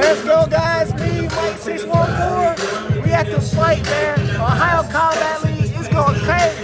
Let's go, guys. Me, Mike 614. We at the fight, man. Ohio Combat League. It's going crazy.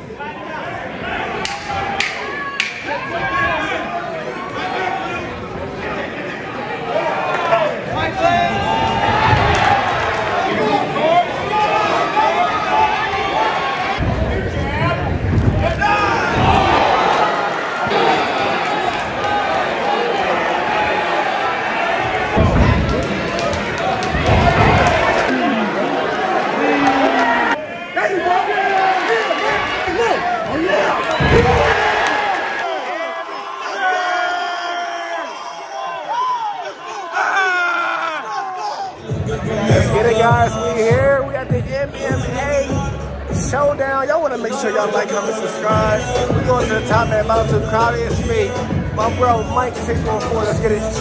Let's get it, guys. We here. We at the MMA Showdown. Y'all want to make sure y'all like, comment, subscribe. We're going to the top, man. About to crowd is me. My bro, Mike 614. Let's get it.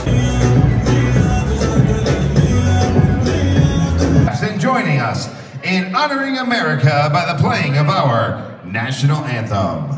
And joining us in honoring America by the playing of our national anthem.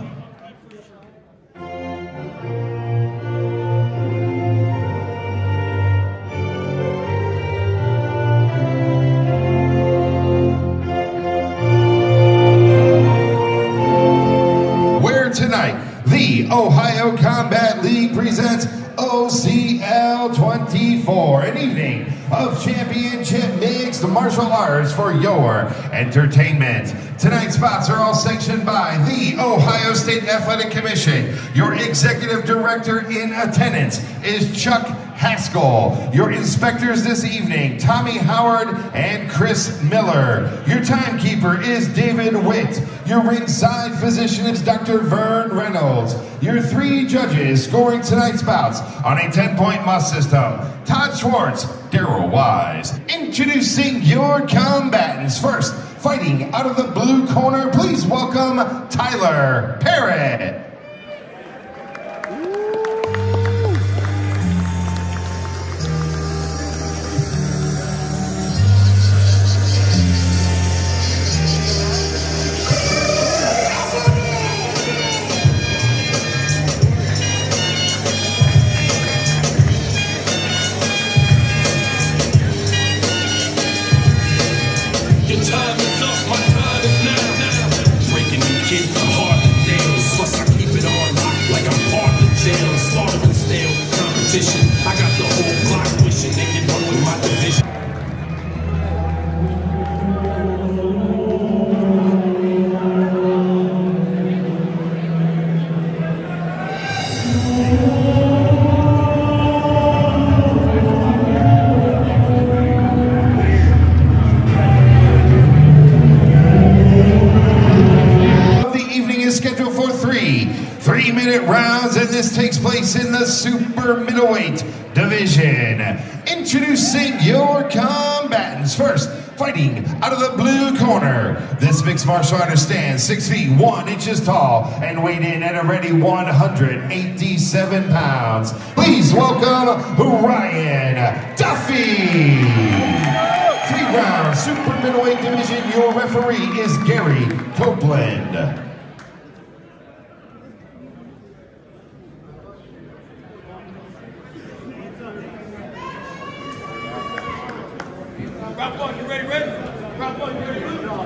Tonight, the Ohio Combat League presents OCL 24, an evening of championship mixed martial arts for your entertainment. Tonight's spots are all sanctioned by the Ohio State Athletic Commission. Your executive director in attendance is Chuck Haskell. Your inspectors this evening, Tommy Howard and Chris Miller. Your timekeeper is David Witt. Your ringside physician is Dr. Vern Reynolds. Your 3 judges scoring tonight's bouts on a 10-point must system, Todd Schwartz, Daryl Wise. Introducing your combatants. First, fighting out of the blue corner, please welcome Tyler Parrott. I got the whole block wishing they could run with my division. The evening is scheduled for 3-minute rounds, and this takes place in the super middleweight division. Introducing your combatants. First, fighting out of the blue corner. This mixed martial artist stands 6 feet 1 inches tall and weighed in at a ready 187 pounds. Please welcome Ryan Duffy. 3-round super middleweight division. Your referee is Gary Copeland. Round 1, you ready? Round 1, you ready?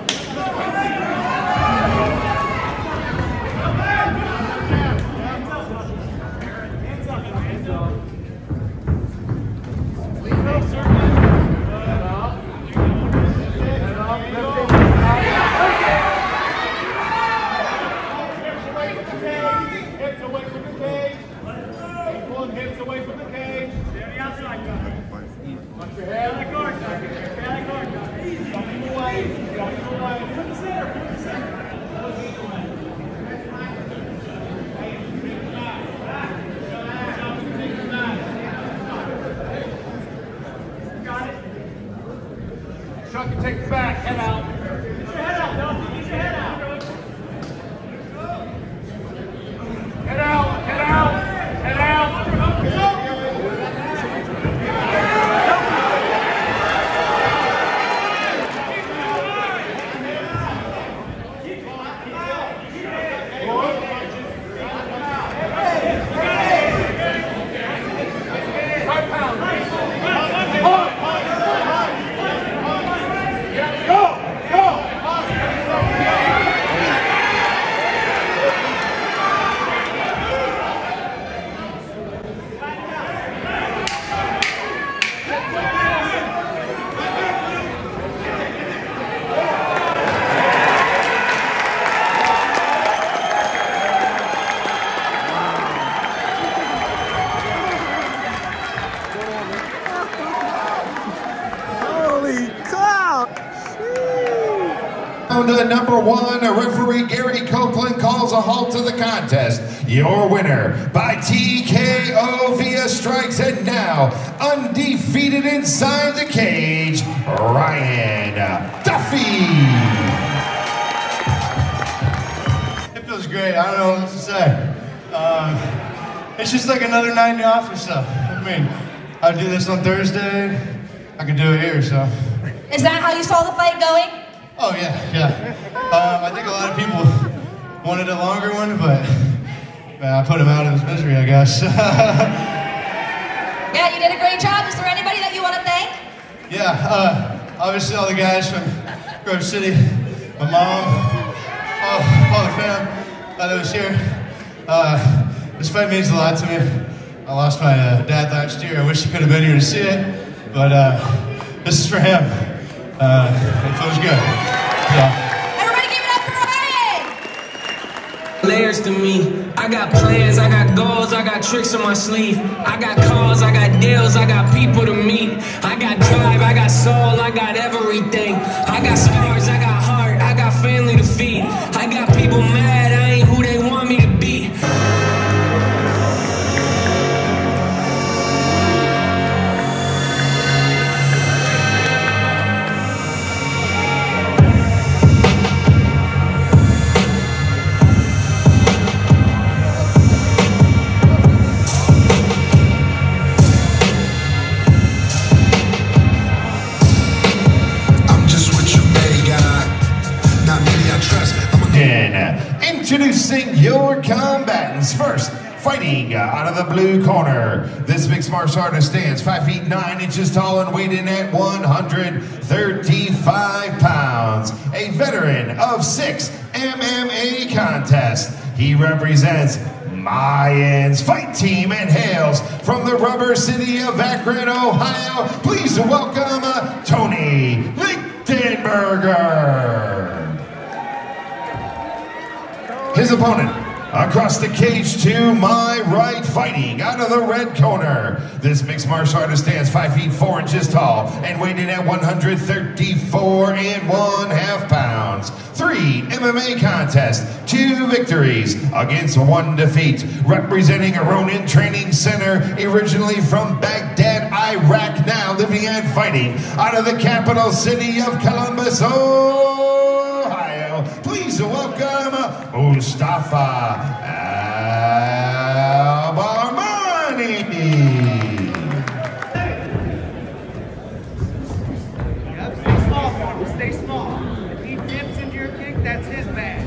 Hips away from the cage. Pulling hips away from the cage. Stay outside, guys. Watch your head. Chuck, you take the back, head out. Get your head out, Duffy. Get your head out. Head out, head out, head out. Right pound. Round number 1, referee Gary Copeland calls a halt to the contest. Your winner by TKO via strikes, and now undefeated inside the cage, Ryan Duffy. It feels great. I don't know what else to say. It's just like another night in the office, though. I mean, I do this on Thursday. I can do it here, so. Is that how you saw the fight going? Oh, yeah. I think a lot of people wanted a longer one, but I put him out of his misery, I guess. Yeah, you did a great job. Is there anybody that you want to thank? Yeah, obviously all the guys from Grove City, my mom, all the fam that was here. This fight means a lot to me. I lost my dad last year. I wish he could have been here to see it, but this is for him. It feels good. Everybody give it up for Ryan! Layers to me. I got plans, I got goals, I got tricks on my sleeve. I got cars, I got deals, I got people to meet. I got drive, I got soul, I got everything. I got scars, I got heart, I got family to feed. I got people mad, I ain't who they want me to be. Introducing your combatants. First, fighting out of the blue corner. This mixed martial artist stands 5 feet 9 inches tall and weighing in at 135 pounds. A veteran of 6 MMA contests. He represents Mayans Fight Team and hails from the rubber city of Akron, Ohio. Please welcome Tony Lichtenberger. His opponent, across the cage to my right, fighting out of the red corner. This mixed martial artist stands 5 feet 4 inches tall and weighing at 134.5 pounds. 3 MMA contests, 2 victories against 1 defeat. Representing Aronin Training Center, originally from Baghdad, Iraq, now living and fighting out of the capital city of Columbus, Ohio. Please welcome Mustafa Al-Barmani. Yep, stay small, stay small. If he dips into your kick, that's his bad.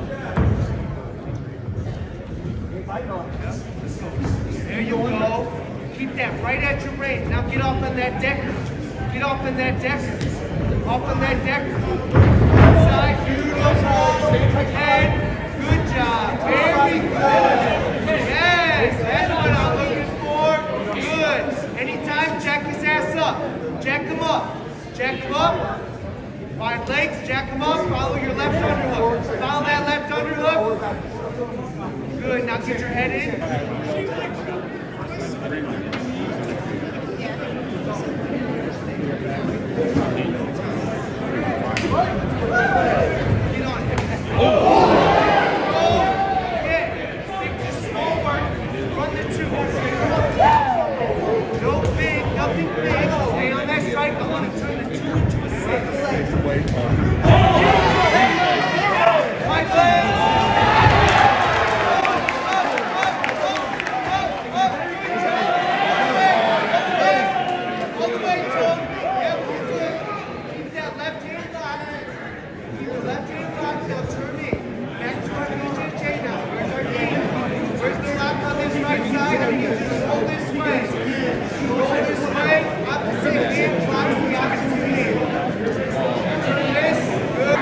There you go. Keep that right at your range. Now get off on that decker. Get off on that decker. Off on that decker. Inside, beautiful. Head. Good job. Very good. Yes, that's what I'm looking for. Good. Anytime, jack his ass up. Jack him up. Jack him up. Find legs, jack him up. Follow your left underhook. Follow that left underhook. Good. Now get your head in. Get on it. Stick to small work. Run the 2. No big, nothing big. Stay on that strike. I want to turn the 2 into a 6. Right leg. All the way, Tom. Yep, good. Keep that left hand locked. Keep the left hand locked. Now turn in. Back to our BJJ now. Where's our game? Where's the lock on this right side? I need you to go this way. Go this way. Opposite hand blocks the opposite hand. Turn this. Good.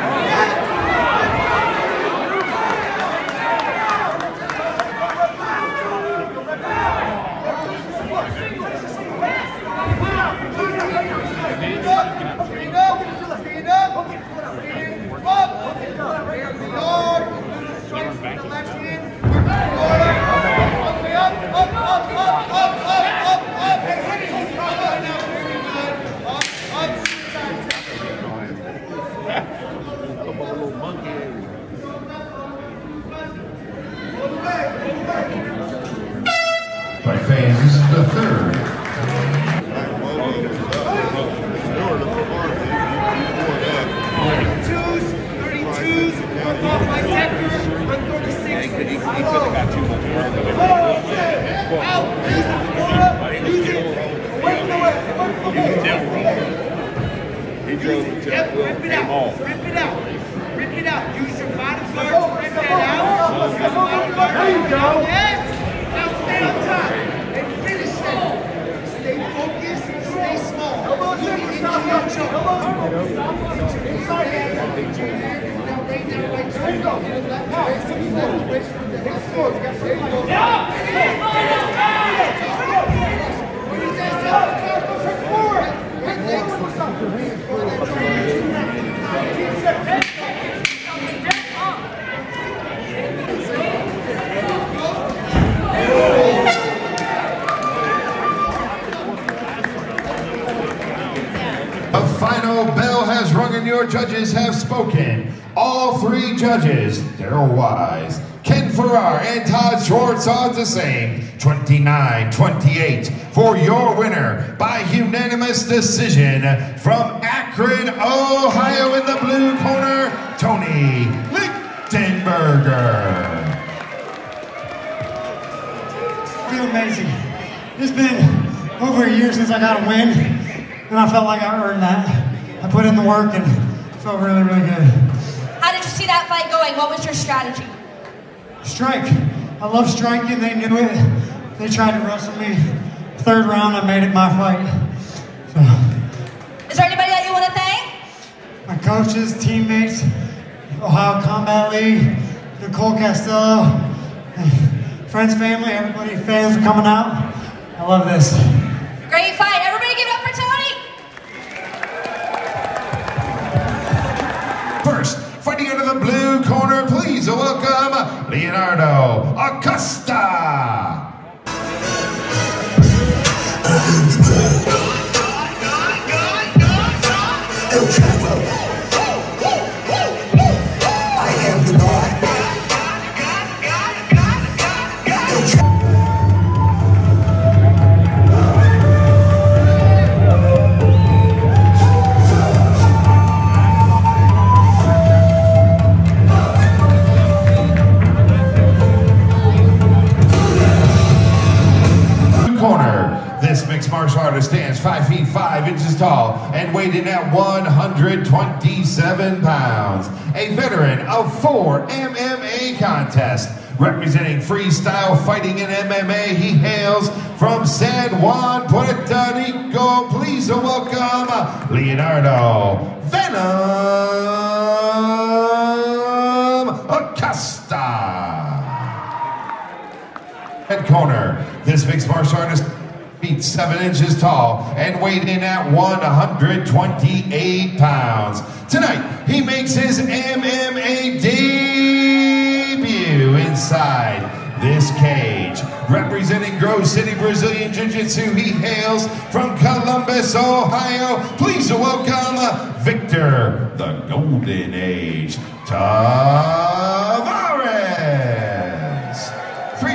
the third. 32s, work off my Decker on 36. He could have got too much work. Out, use it, away from the way. He drove it to Yep, rip it out, rip it out, rip it out. Use your bottom guard to rip that out. Use your bottom guard. There you go. Yes. Now stay on top and finish it. Stay focused, stay small. Elbows in, stop, stop. Now rain down right to you. A final bell has rung and your judges have spoken. All three judges, Daryl Wise, Ken Farrar, and Todd Schwartz are the same. 29-28 for your winner by unanimous decision from Akron, Ohio in the blue corner, Tony Lichtenberger. Feel amazing. It's been over a year since I got a win, and I felt like I earned that. I put in the work and it felt really, really good. How did you see that fight going? What was your strategy? Strike. I love striking. They knew it. They tried to wrestle me. Third round, I made it my fight. So, Is there anybody that you want to thank? my coaches, teammates, Ohio Combat League, Nicole Castillo, friends, family, everybody, fans for coming out. I love this. Great fight. Everybody give it up for Tony. First, fighting out of the blue corner, please welcome Leonardo Acosta. El Chapo. I am the God. El Chapo. Corner. This mixed martial artist stands 5 feet 5 inches tall and weighed in at 127 pounds. A veteran of 4 MMA contests. Representing freestyle fighting in MMA, he hails from San Juan, Puerto Rico. Please welcome Leonardo Venom Acosta. Head corner. This mixed martial artist feet 7 inches tall and weighed in at 128 pounds. Tonight, he makes his MMA debut inside this cage. Representing Grove City Brazilian Jiu-Jitsu, he hails from Columbus, Ohio. Please welcome Victor, the Golden Age, Tavares. 3.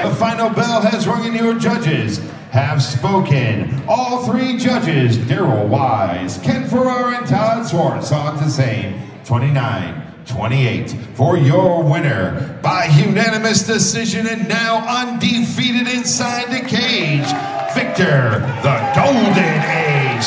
The final bell has rung and your judges have spoken. All three judges, Daryl Wise, Ken Farrar, and Todd Swartz, saw it the same. 29-28 for your winner by unanimous decision and now undefeated inside the cage, Victor the Golden Age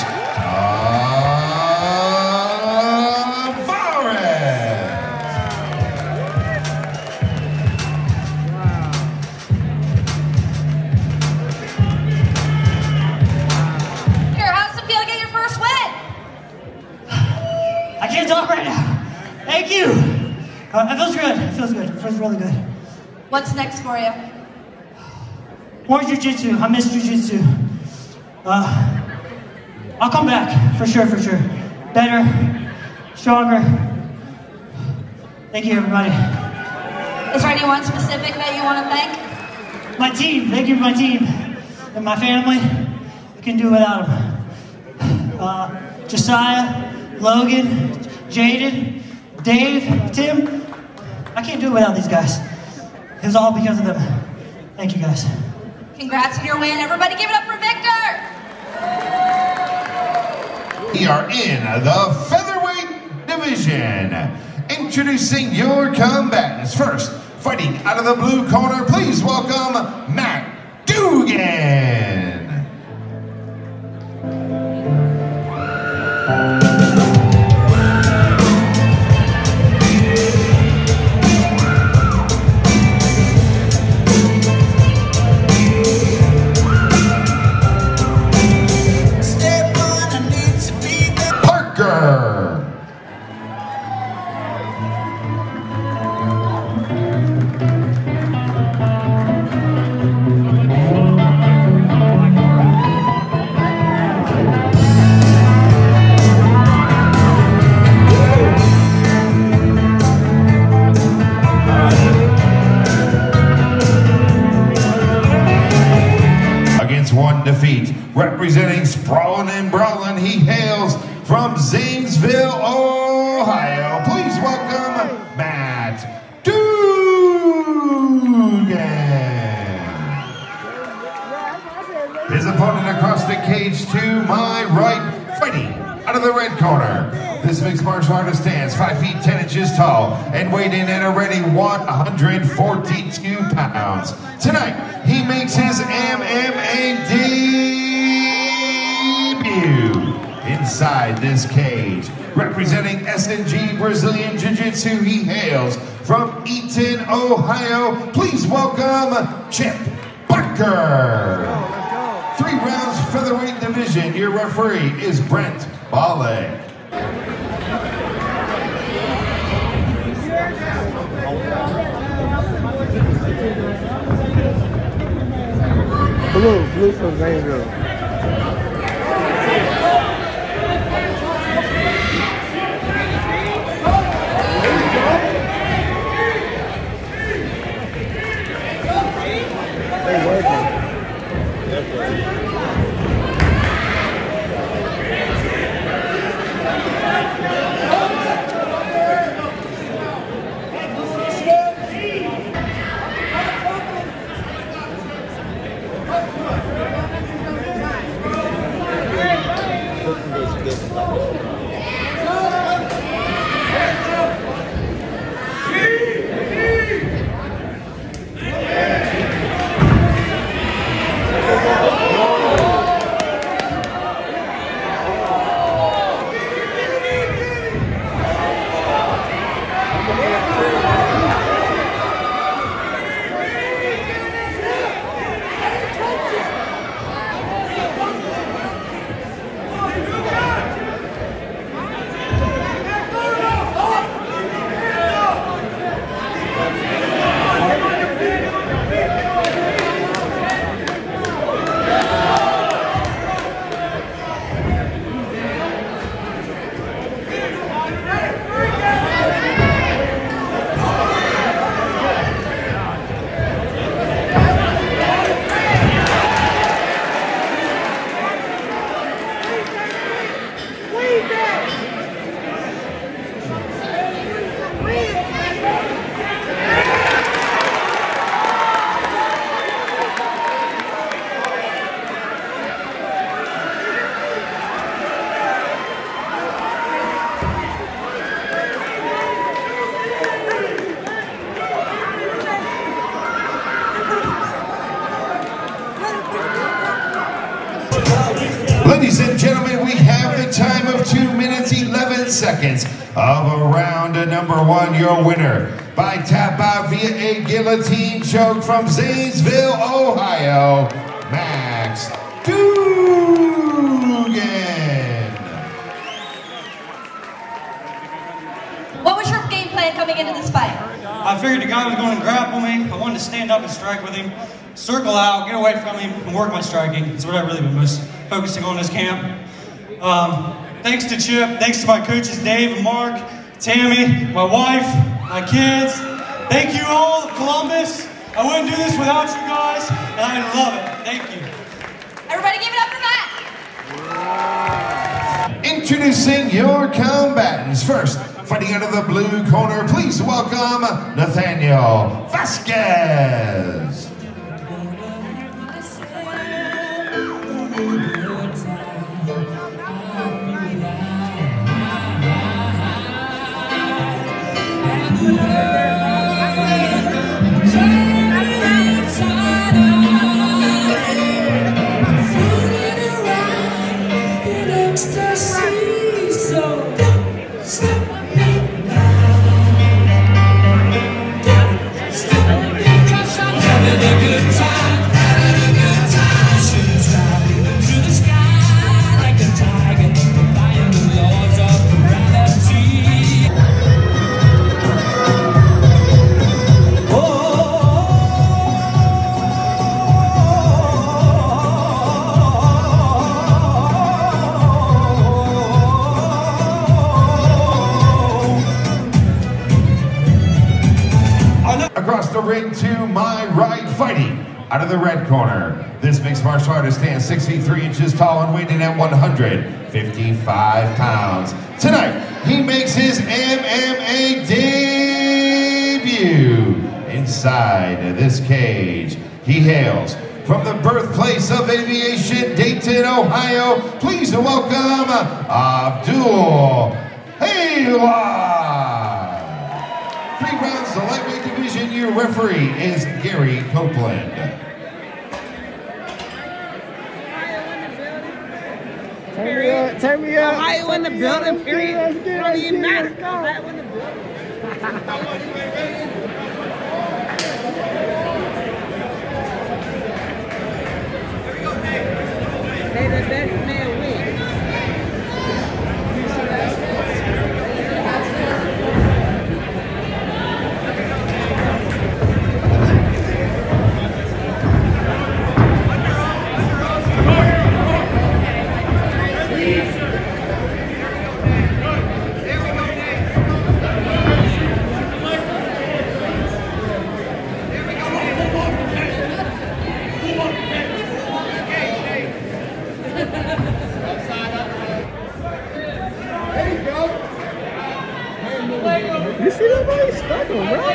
I can't talk right now. Thank you. It feels good. It feels good. It feels really good. What's next for you? More jiu-jitsu. I miss jiu-jitsu. I'll come back for sure. Better, stronger. Thank you, everybody. Is there anyone specific that you want to thank? My team. Thank you, my team and my family. I can do without them. Josiah, Logan, Jaden, Dave, Tim. I can't do it without these guys. It was all because of them. Thank you, guys. Congrats on your win. Everybody give it up for Victor. We are in the featherweight division. Introducing your combatants. First, fighting out of the blue corner, please welcome Matt Dugan. Defeat, representing Sprawlin' and Brawlin', he hails from Zanesville, Ohio. Please welcome Matt Dugan. His opponent across the cage to my right, fighting out of the red corner. This mixed martial artist stands 5 feet 10 inches tall and weighed in at a ready 142 pounds. Tonight, he makes his MMA debut inside this cage. Representing S&G Brazilian Jiu-Jitsu, he hails from Eaton, Ohio. Please welcome Chip Barker. 3 rounds featherweight division. Your referee is Brent Bale. Blue from Zanesville. They working. Ladies and gentlemen, we have the time of 2 minutes, 11 seconds of round number 1. Your winner by tap out via a guillotine choke from Zanesville, Ohio, Max Dugan. What was your game plan coming into this fight? I figured the guy was going to grapple me. I wanted to stand up and strike with him, circle out, get away from him, and work my striking. It's what I've really been most focusing on this camp. Thanks to Chip, thanks to my coaches Dave and Mark, Tammy, my wife, my kids. Thank you all of Columbus. I wouldn't do this without you guys, and I love it. Thank you. Everybody give it up for Matt. Introducing your combatants. First, fighting out of the blue corner, please welcome Nathaniel Vasquez. Across the ring to my right, fighting out of the red corner. This mixed martial artist stands 6 feet 3 inches tall and weighing in at 155 pounds. Tonight, he makes his MMA debut inside this cage. He hails from the birthplace of aviation, Dayton, Ohio. Please welcome Abdul Hayla. 3 rounds, the lightweight division. Your referee is Gary Copeland. Turn me up. Ohio in the building, period. It don't even matter. Ohio in the building. May the best man win. You see that boy stuck him, bro?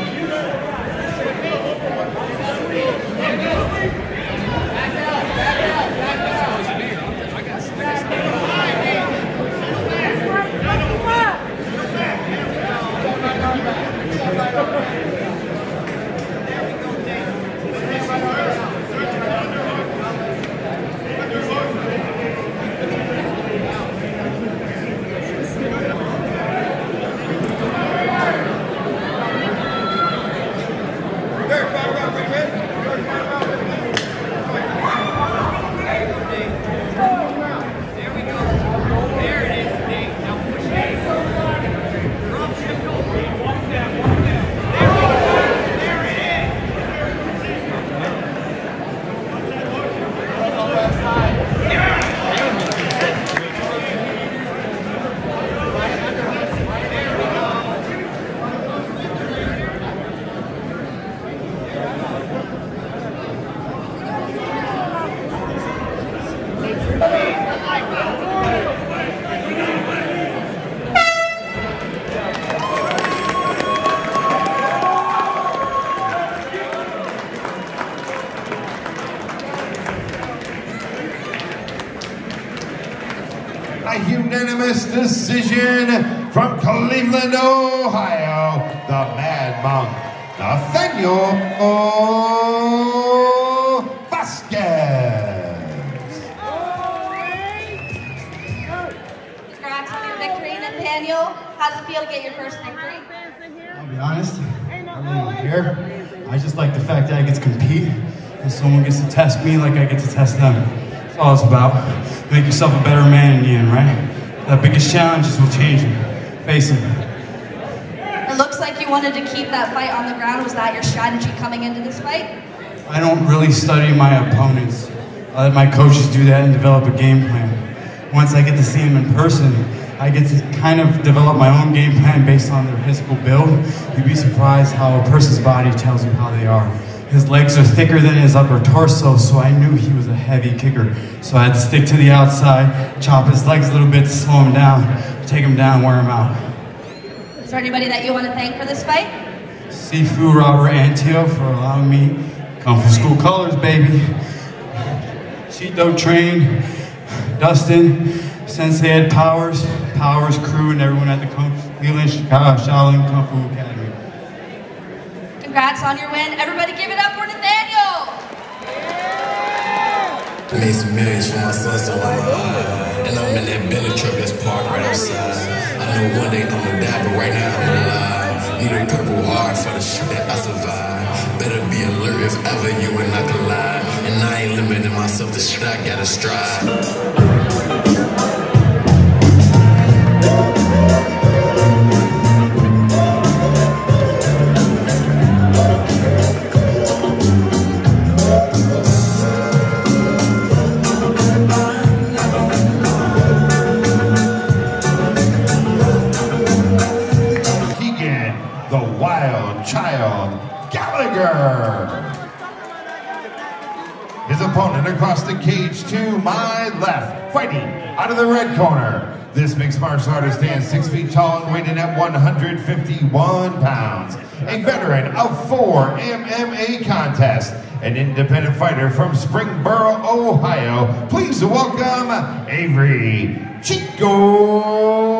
A unanimous decision from Cleveland, Ohio, the Mad Monk, Nathaniel Vasquez. How does it feel to get your first victory? I'll be honest, I really don't care. I just like the fact that I get to compete and someone gets to test me like I get to test them. That's all it's about. Make yourself a better man in the end, right? The biggest challenges will change you. Face them. It looks like you wanted to keep that fight on the ground. Was that your strategy coming into this fight? I don't really study my opponents. I let my coaches do that and develop a game plan. Once I get to see them in person, I get to kind of develop my own game plan based on their physical build. You'd be surprised how a person's body tells you how they are. His legs are thicker than his upper torso, so I knew he was a heavy kicker. So I had to stick to the outside, chop his legs a little bit to slow him down, take him down, wear him out. Is there anybody that you want to thank for this fight? Sifu Robert Antio for allowing me Kung Fu School colors, baby. Shido trained, Dustin, Sensei Ed Powers, crew, and everyone at the Cleveland Shaolin Kung Fu Academy. Congrats on your win. Everybody give it up for Nathaniel. Made some millions for my son, so I'm alive. And I'm in that Bentley truck that's parked right outside. I know one day I'ma die, but right now I'm alive. Need a purple heart for the shit that I survive. Better be alert if ever you and I collide. And I ain't limiting myself to shit I gotta strive. His opponent across the cage to my left, fighting out of the red corner. This mixed martial artist stands 6 feet tall and weighing in at 151 pounds. A veteran of 4 MMA contests, an independent fighter from Springboro, Ohio. Please welcome Avery Chico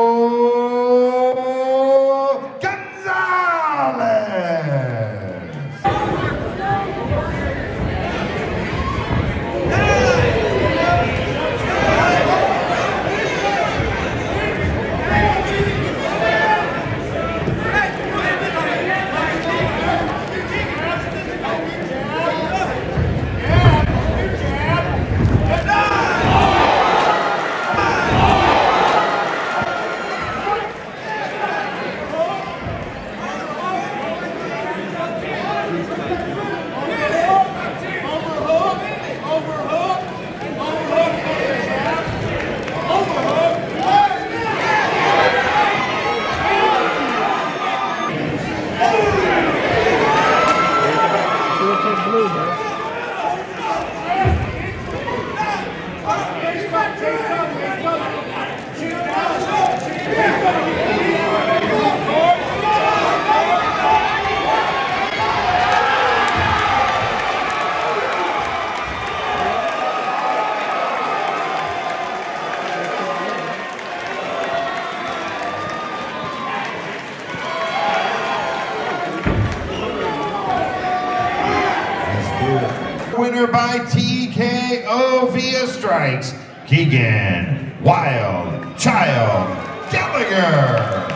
winner by TKO via strikes, Keegan Wild Child Gallagher.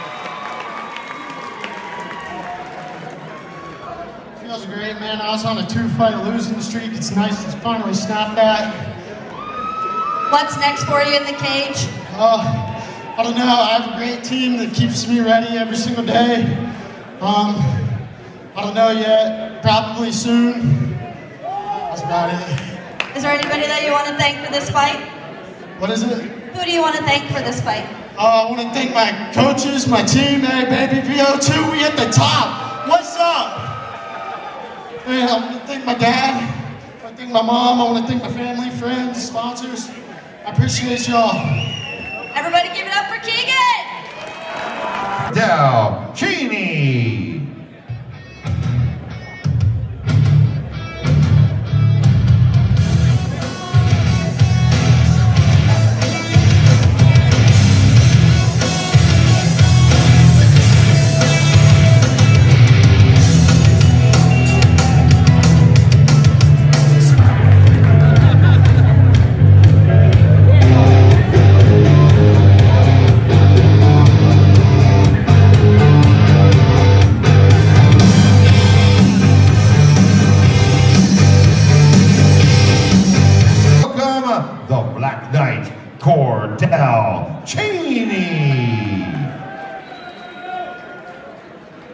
Feels great, man. I was on a 2-fight losing streak. It's nice to finally snap that. What's next for you in the cage? I don't know. I have a great team that keeps me ready every single day. I don't know yet. Probably soon. That's about it. Is there anybody that you want to thank for this fight? What is it? Who do you want to thank for this fight? I want to thank my coaches, my team. Hey, baby, VO2, we at the top. What's up? Man, I want to thank my dad. I want to thank my mom. I want to thank my family, friends, sponsors. I appreciate y'all. Everybody give it up for Keegan! Del Cheney.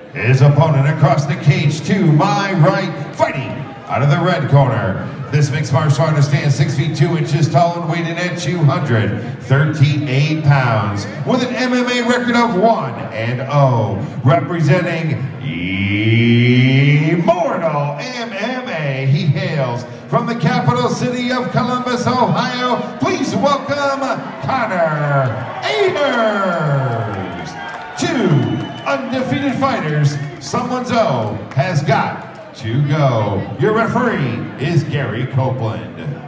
His opponent across the cage to my right, fighting out of the red corner. This mixed martial artist stands 6 feet 2 inches tall and weighing in at 238 pounds with an MMA record of 1-0, representing Immortal MMA. He hails from the capital city of Columbus, Ohio. Please welcome Connor Ayers. 2 undefeated fighters. Someone's O has got to go. Your referee is Gary Copeland.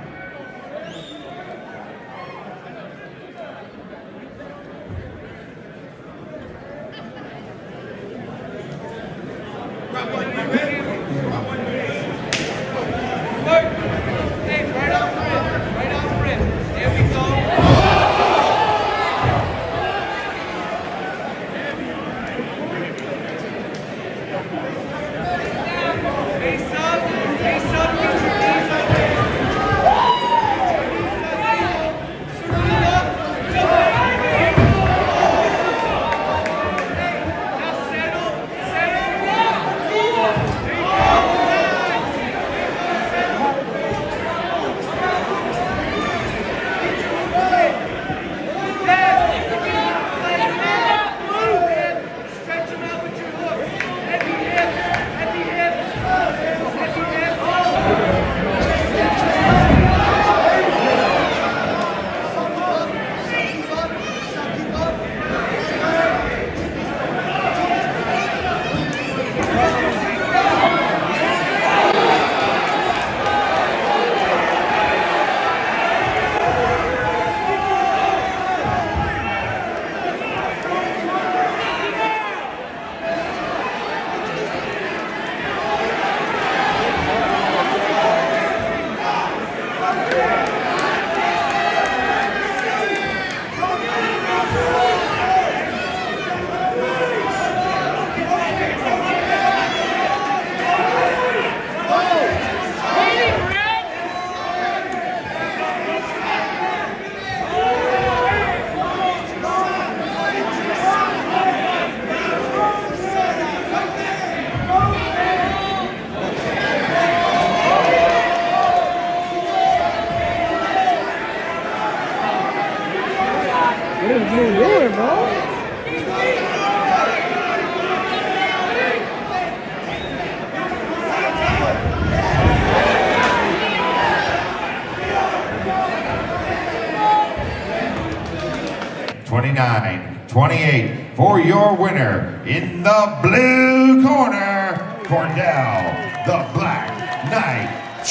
For your winner in the blue corner, Cordell, the Black Knight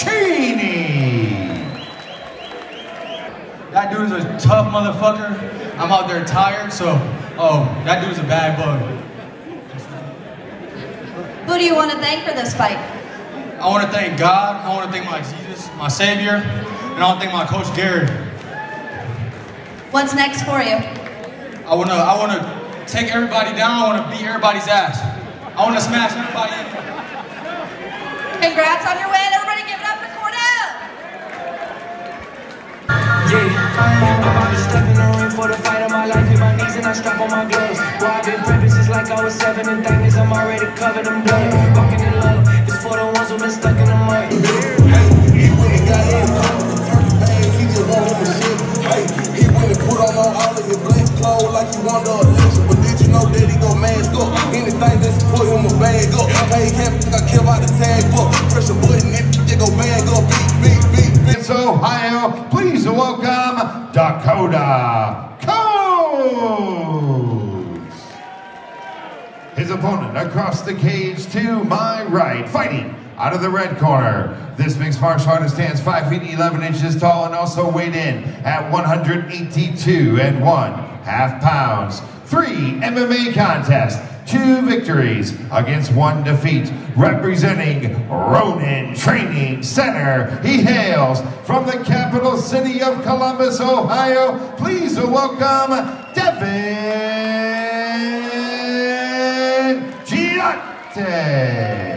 Cheney. That dude is a tough motherfucker. I'm out there tired, so, that dude's a bad bug. Who do you want to thank for this fight? I want to thank God, I want to thank my Jesus, my Savior, and I want to thank my coach, Gary. What's next for you? I want to take everybody down. I want to beat everybody's ass. I want to smash everybody in. Congrats on your win. Everybody give it up for Cordell. Yeah, I'm about to step in the ring for the fight of my life. Hit my knees and I strap on my gloves. Boy, I've been prepping since like I was 7. And thing is, I'm already covered in blood. Walking in love. It's for the ones who've been stuck in the mud. He went and got in, he just wanted to shit. Hey, he went and put on all of his black clothes like he wanted a election. But did you know that he go mask up? Anything that's put him a bag up. Hey, can't I care about the tag up? Press a button, it go bag up. Beat. It's Ohio. Please welcome Dakota Coates. His opponent across the cage to my right, fighting out of the red corner. This mixed martial artist stands 5 feet 11 inches tall and also weighed in at 182.5 pounds. 3 MMA contests, 2 victories against 1 defeat. Representing Ronin Training Center, he hails from the capital city of Columbus, Ohio. Please welcome Devin Giante.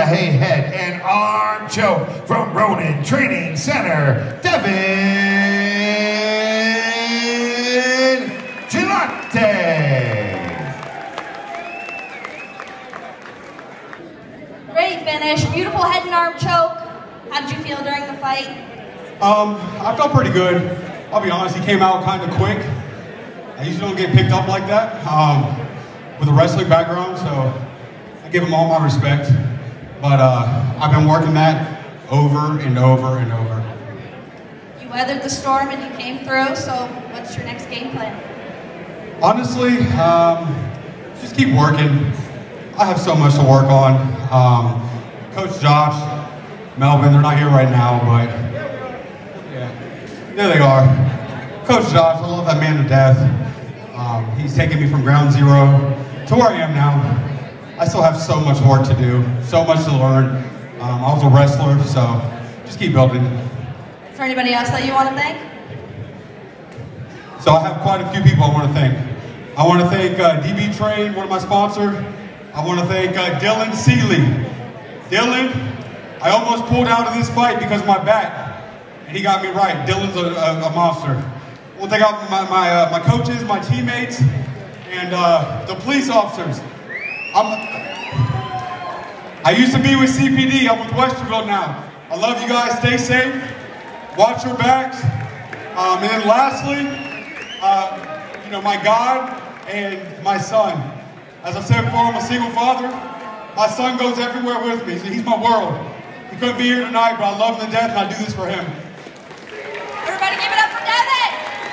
Hay head and arm choke from Ronin Training Center, Devin Gelante. Great finish, beautiful head and arm choke. How did you feel during the fight? I felt pretty good. I'll be honest, he came out kind of quick. I usually don't get picked up like that with a wrestling background, so I give him all my respect. But I've been working that over and over and over. You weathered the storm and you came through, so what's your next game plan? Honestly, just keep working. I have so much to work on. Coach Josh, Melvin, they're not here right now, but yeah, there they are. Coach Josh, I love that man to death. He's taken me from ground zero to where I am now. I still have so much work to do, so much to learn. I was a wrestler, so just keep building. Is there anybody else that you want to thank? So I have quite a few people I want to thank. I want to thank DB Train, one of my sponsors. I want to thank Dylan Seeley. Dylan, I almost pulled out of this fight because of my back, and he got me right. Dylan's a monster. I want to thank out my coaches, my teammates, and the police officers. I used to be with CPD. I'm with Westerville now. I love you guys. Stay safe. Watch your backs. And then lastly, you know, my God and my son. As I said before, I'm a single father. My son goes everywhere with me, so he's my world. He couldn't be here tonight, but I love him to death, and I do this for him. Everybody give it up for Devin!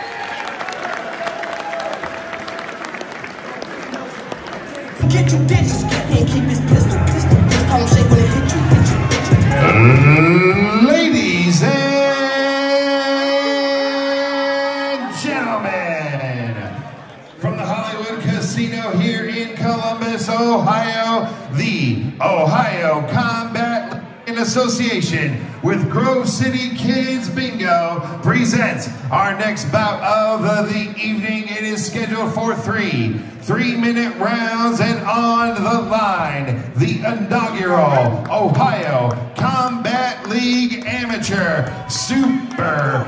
Forget you bitches, can't keep this pistol. Don't shake when it hit you. Ladies and gentlemen, from the Hollywood Casino here in Columbus, Ohio, the Ohio Combat in association with Grove City Kids Bingo presents our next bout of the evening. It is scheduled for 3 3-minute rounds, and on the line, the inaugural Ohio Combat League Amateur Super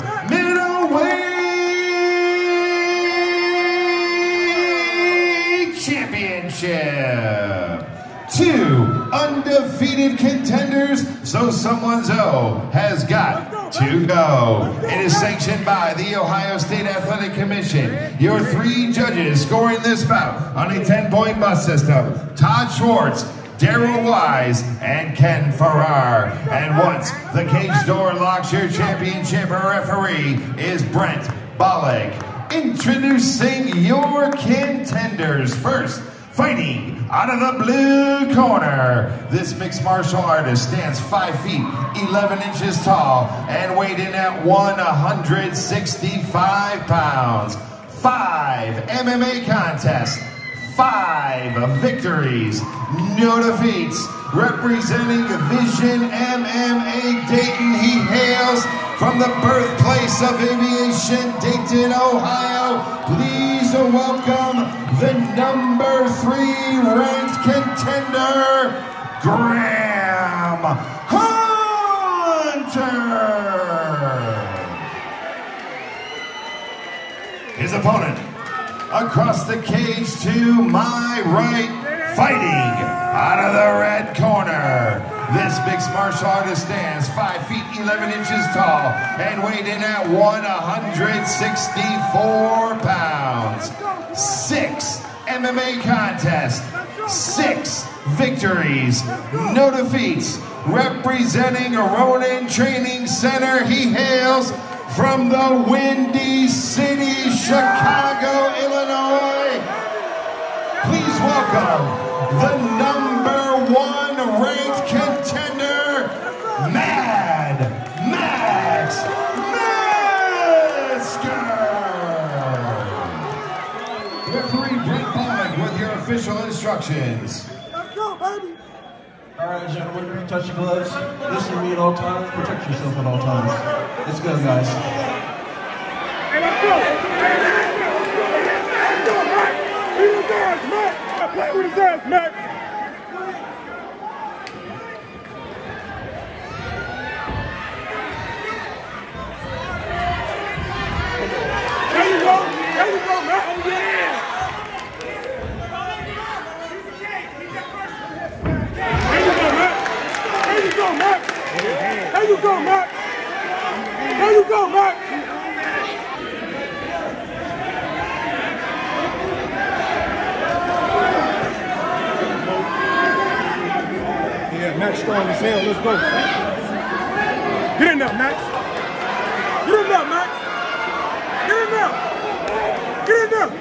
Middleweight Championship. 2 undefeated contenders, so someone's O has got to go. It is sanctioned by the Ohio State Athletic Commission. Your 3 judges scoring this bout on a 10-point bus system: Todd Schwartz, Daryl Wise, and Ken Farrar. And once the cage door locks, your championship referee is Brent Bollig. Introducing your contenders. First, fighting out of the blue corner, this mixed martial artist stands 5 feet 11 inches tall and weighed in at 165 pounds. 5 MMA contests, 5 victories, no defeats. Representing Vision MMA Dayton, he hails from the birthplace of aviation, Dayton, Ohio. Please welcome the number 3 ranked contender, Graham Hunter. His opponent, across the cage to my right, fighting out of the red corner, this mixed martial artist stands 5 feet 11 inches tall and weighed in at 164 pounds. 6 MMA contests, 6 victories, no defeats. Representing Ronin Training Center, he hails from the Windy City, Chicago, Illinois. Please welcome the number 1 ranked contender, Mad Max Metzger. Referee Brent Bollig with your official instructions. Let's go, baby. All right, gentlemen, touch your gloves. Listen to me at all times. Protect yourself at all times. Let's go, guys. Hey, let's go. Play with his ass, Matt. There you go, Max. Yeah, Max strong as hell. Let's go. Get in there, Max. Get in there, Max. Get in there. Get in there.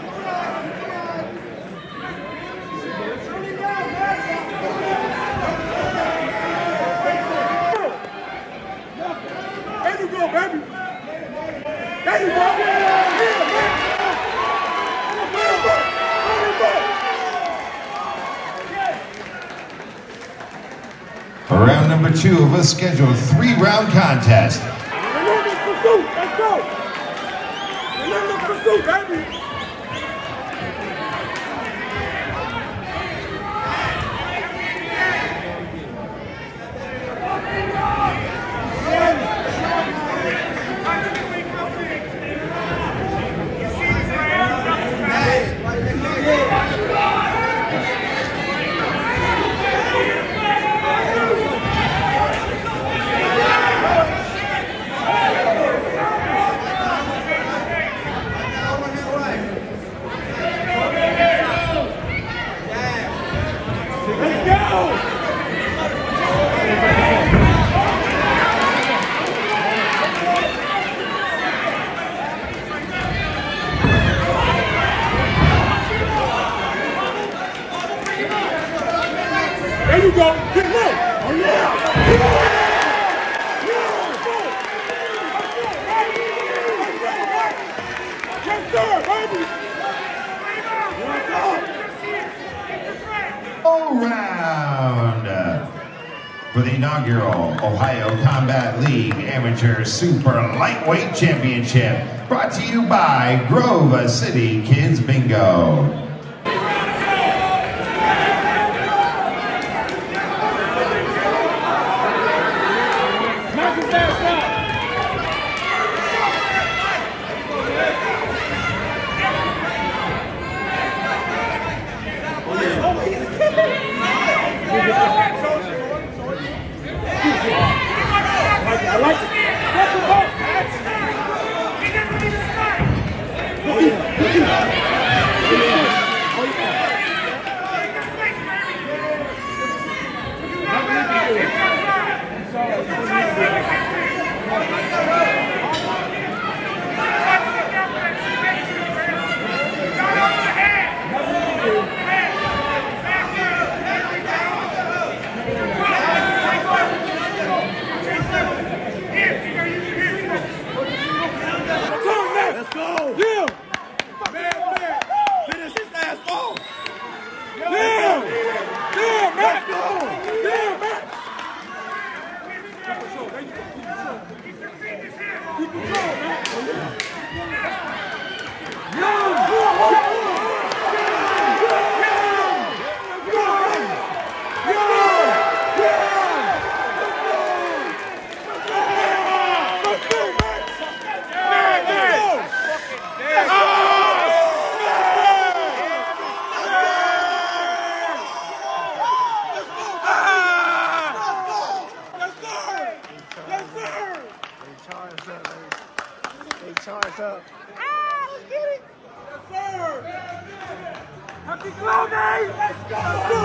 There you go, baby. There you go. Round number 2 of a scheduled 3-round contest. Relentless pursuit. Let's go. Relentless pursuit, baby. There you go. Get low. Oh, yeah. Yes, sir, baby. All round for the inaugural Ohio Combat League Amateur Super Lightweight Championship, brought to you by Grove City Kids Bingo. I like it. Let's go. Yeah. Man. Finish his ass off. Yeah. Yeah, Max. Yeah, Max. Keep control, man. Charge up. Let's get it. Yes, sir. Happy Clown Day. Let's go.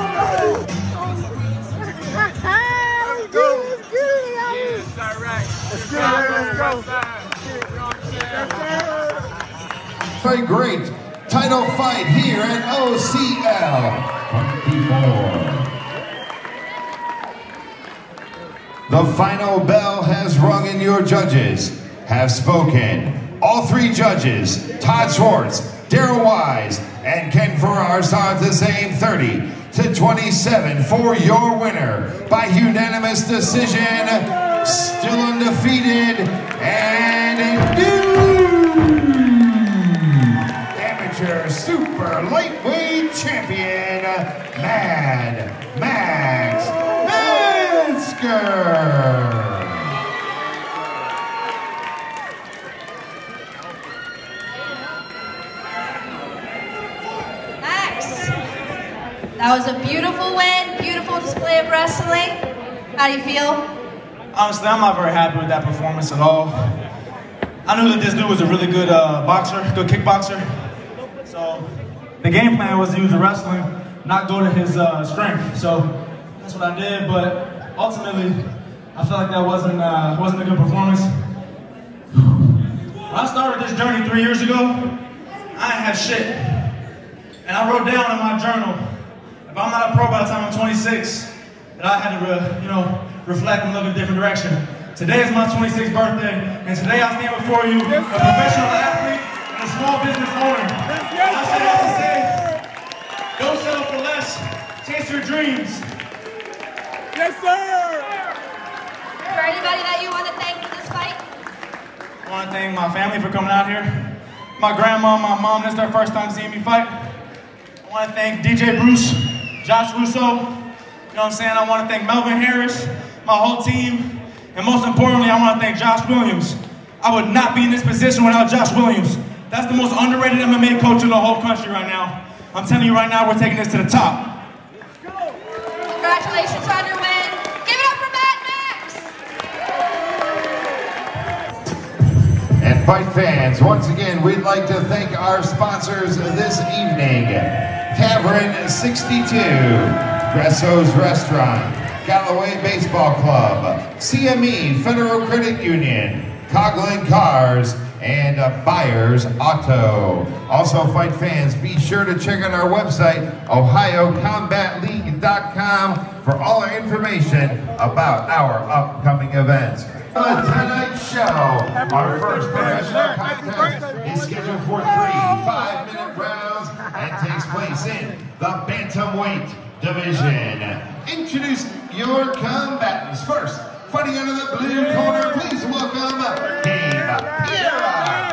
Let's go. Let's get it. Yes, direct. Let's get it. Let's go. A great title fight here at OCL 24. The final bell has rung and your judges have spoken. All 3 judges, Todd Schwartz, Daryl Wise, and Ken Farrar saw the same 30-27 for your winner by unanimous decision, still undefeated, and new amateur super lightweight champion, Mad Max Mansker. That was a beautiful win, beautiful display of wrestling. How do you feel? Honestly, I'm not very happy with that performance at all. I knew that this dude was a really good boxer, good kickboxer. So the game plan was to use the wrestling, not go to his strength. So that's what I did, but ultimately, I felt like that wasn't a good performance. When I started this journey 3 years ago, I ain't had shit. And I wrote down in my journal, if I'm not a pro by the time I'm 26, that I had to, reflect and look in a different direction. Today is my 26th birthday, and today I stand before you, a professional athlete and a small business owner. I say that to say, don't settle for less, chase your dreams. Yes, sir! For anybody that you want to thank for this fight? I want to thank my family for coming out here. My grandma, my mom, this is their first time seeing me fight. I want to thank DJ Bruce, Josh Russo, you know what I'm saying? I want to thank Melvin Harris, my whole team, and most importantly, I want to thank Josh Williams. I would not be in this position without Josh Williams. That's the most underrated MMA coach in the whole country right now. I'm telling you right now, we're taking this to the top. Congratulations on your win. Give it up for Mad Max! And fight fans, once again, we'd like to thank our sponsors this evening. Tavern 62, Gresso's Restaurant, Galloway Baseball Club, CME Federal Credit Union, Coughlin Cars, and Buyers Auto. Also, fight fans, be sure to check out our website, OhioCombatLeague.com, for all our information about our upcoming events. Tonight's show, our first professional contest is scheduled for 3 5-minute rounds and takes place in the bantamweight division. Introduce your combatants. First, fighting out of the blue corner, please welcome Gabe Piera.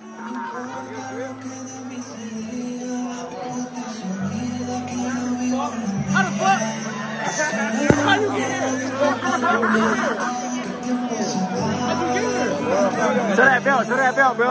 How the fuck? How you get here? Show that belt, bro.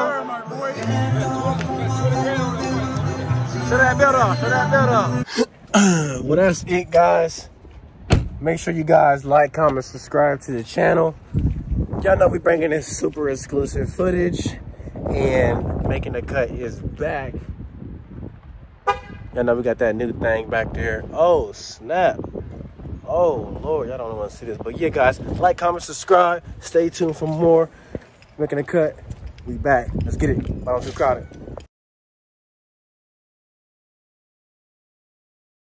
Show that belt off, Well, that's it, guys. Make sure you guys like, comment, subscribe to the channel. Y'all know we bringing in super exclusive footage, and Making the Cut is back. Y'all know we got that new thing back there. Oh, snap. Oh, Lord, y'all don't want to see this. But yeah, guys, like, comment, subscribe. Stay tuned for more Making the Cut. We back. Let's get it. Bottom too crowded.